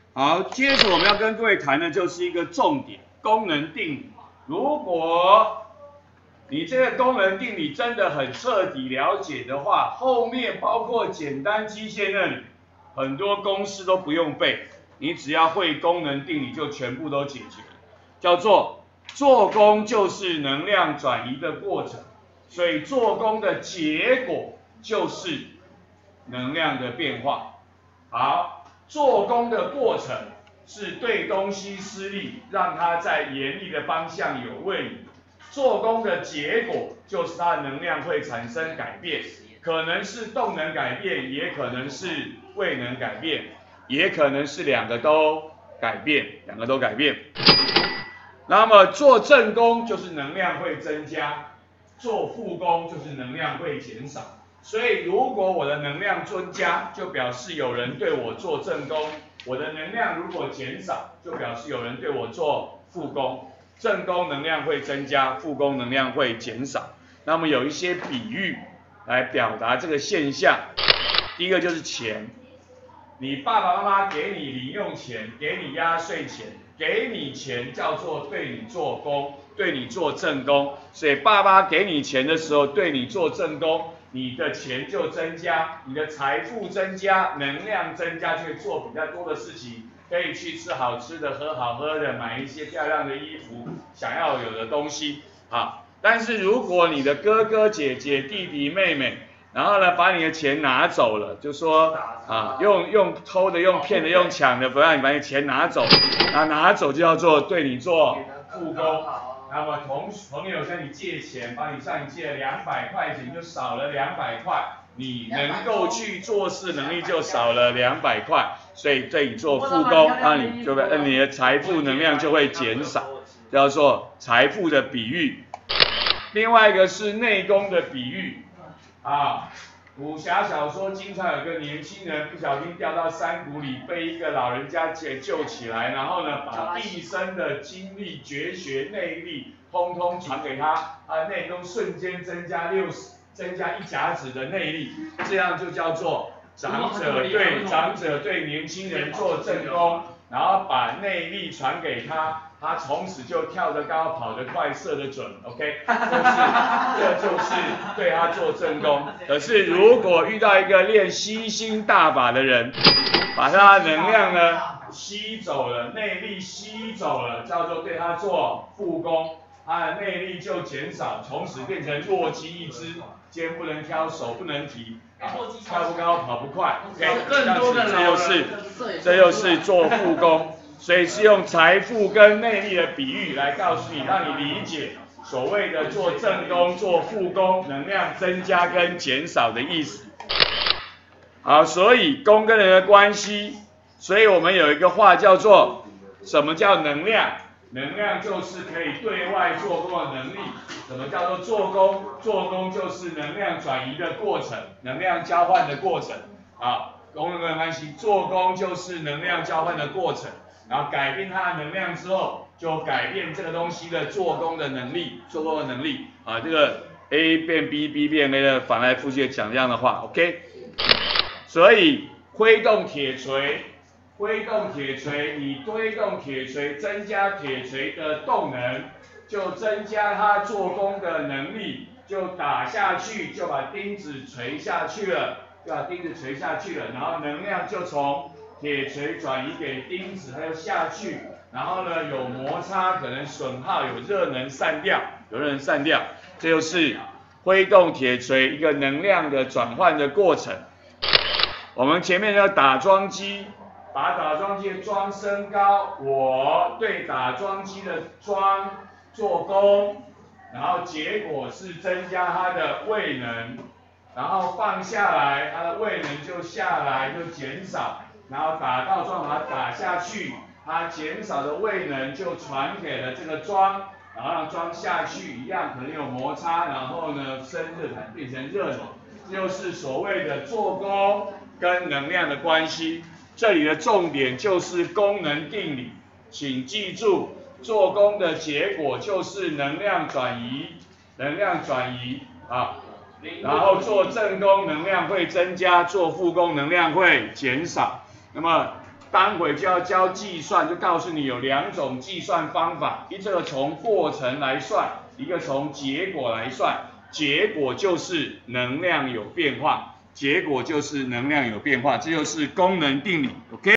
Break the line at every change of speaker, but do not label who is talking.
好，接着我们要跟各位谈的就是一个重点，功能定理。如果你这个功能定理真的很彻底了解的话，后面包括简单机械那里，很多公式都不用背，你只要会功能定理就全部都解决了。叫做做功就是能量转移的过程，所以做功的结果就是能量的变化。好，做功的过程是对东西施力，让它在严厉的方向有位移。做功的结果就是它的能量会产生改变，可能是动能改变，也可能是位能改变，也可能是两个都改变。那么做正功就是能量会增加，做负功就是能量会减少。所以如果我的能量增加，就表示有人对我做正功；我的能量如果减少，就表示有人对我做负功。正功能量会增加，负功能量会减少。那么有一些比喻来表达这个现象。第一个就是钱，你爸爸妈妈给你零用钱，给你压岁钱，给你钱叫做对你做功，对你做正功。所以爸爸给你钱的时候，对你做正功，你的钱就增加，你的财富增加，能量增加，就会做比较多的事情，可以去吃好吃的，喝好喝的，买一些漂亮的衣服，想要有的东西啊。但是如果你的哥哥姐姐、弟弟妹妹，然后呢，把你的钱拿走了，就说啊，用偷的、用骗的、用抢的，不让你把你钱拿走，拿走就叫做对你做负功。那么朋友跟你借钱，帮你向你借了200块钱，就少了200块，你能够去做事能力就少了200块，所以对你做负功，那你的财富能量就会减少，叫做财富的比喻。另外一个是内功的比喻。武侠小说经常有个年轻人不小心掉到山谷里，被一个老人家救起来，然后呢，把毕生的精力、绝学、内力，通通传给他，他的内功瞬间增加1甲子的内力，这样就叫做长者对年轻人做正功，然后把内力传给他。他从此就跳得高、跑得快、射得准 ，OK， 这就是对他做正功。可是如果遇到一个练吸星大法的人，把他的能量呢吸走了，内力吸走了，叫做对他做负功，他的内力就减少，从此变成弱鸡一只，肩不能挑，手不能提，跳不高、跑不快 ，OK， 这又是做负功。所以是用财富跟内力的比喻来告诉你，让你理解所谓的做正功、做负功，能量增加跟减少的意思。好，所以功跟人的关系，所以我们有一个话叫做什么叫能量？能量就是可以对外做功的能力。什么叫做做功？做功就是能量转移的过程，能量交换的过程。功能的关系，做功就是能量交换的过程。然后改变它的能量之后，就改变这个东西的做功的能力，这个 A 变 B，B 变 A 的反来覆去讲这样的话 ，OK。所以挥动铁锤，你推动铁锤，增加铁锤的动能，就增加它做功的能力，就打下去，就把钉子锤下去了，然后能量就从铁锤转移给钉子，它就下去，然后呢有摩擦，可能损耗，有热能散掉，这就是挥动铁锤一个能量的转换的过程。我们前面要打桩机，把打桩机的桩升高，我对打桩机的桩做功，然后结果是增加它的位能，然后放下来，它的位能就下来，就减少。然后打到桩把它打下去，它减少的位能就传给了这个桩，然后让桩下去一样，可能有摩擦，然后呢生热产变成热能，这就是所谓的做功跟能量的关系。这里的重点就是功能定理，请记住，做功的结果就是能量转移然后做正功能量会增加，做负功能量会减少。那么待会就要教计算，就告诉你有2种计算方法，一个从过程来算，一个从结果来算。结果就是能量有变化，结果就是能量有变化，这就是功能定理 ，OK。